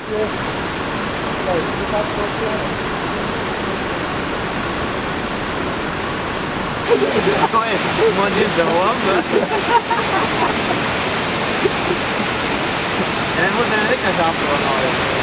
Ouais, mon Dieu, de homme. É, vou ver que já falou.